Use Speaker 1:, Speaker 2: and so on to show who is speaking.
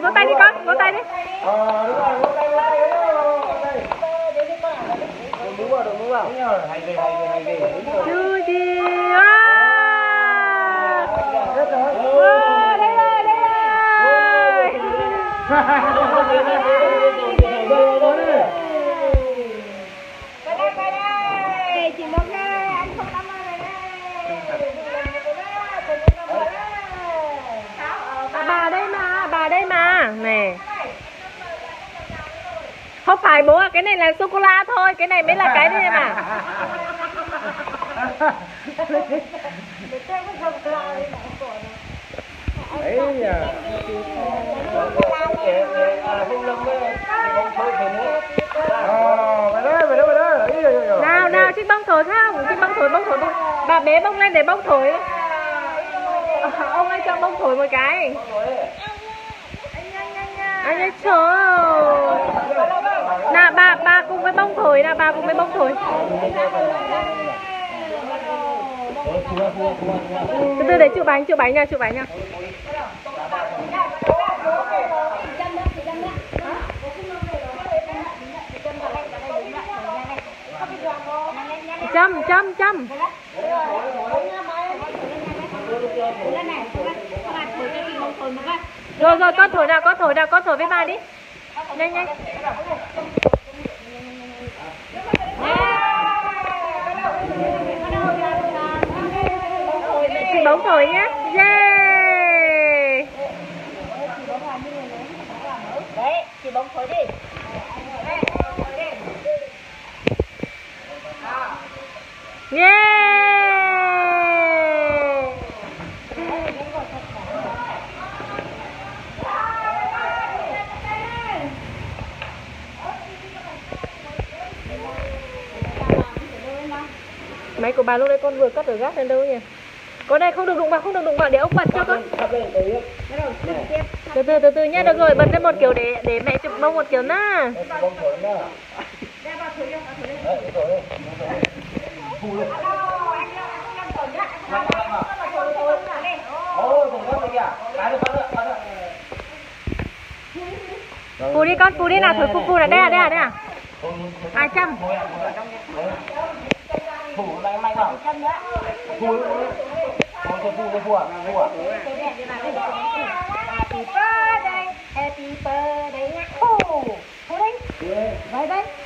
Speaker 1: vỗ tay đi con, vỗ tay đi.
Speaker 2: Đúng rồi, vỗ tay đội mũ vào. Hay ghê.
Speaker 1: Chú gì đây, chị Mông đây, anh không tắm ơi đây. Bà đây mà, nè. Không phải bố à, cái này là sô-cô-la thôi, cái này mới là cái đây mà.
Speaker 2: Đấy à.
Speaker 1: Nào, chiếc bông thổi không? Chiếc bông thổi. Bà bế bông lên để bông thổi. Ông ơi cho bông thổi một cái. Anh ơi trời ơi. Nào bà cùng với bông thổi nào, bà cùng với bông thổi. Từ từ để chụp bánh nha. Châm. Rồi con thổi với bà đi. Nhanh. Chị bóng thổi nhé. Yeah. Đấy, chị bóng thổi đi. Yeah. Máy của bà lúc đấy con vừa cất ở gác lên đâu nhỉ? Con này không được đụng vào để ông bật cho con. Từ từ nhá, được rồi, bật lên một kiểu để mẹ chụp bông một kiểu na. Phù đi nào, thổi phù là đây à. 200.
Speaker 2: Phủ lại mạnh vào. Phủ
Speaker 1: Happy birthday. Phù đây. Đây.